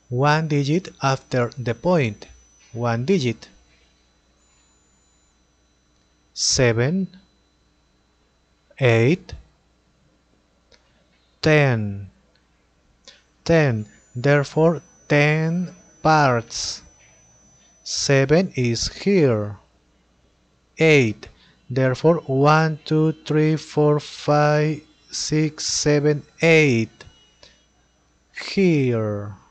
One digit after the point. One digit. 7, 8, 10. 10. Therefore 10 parts. 7 is here. 8. Therefore 1, 2, 3, 4, 5, 6, 7, 8. Here.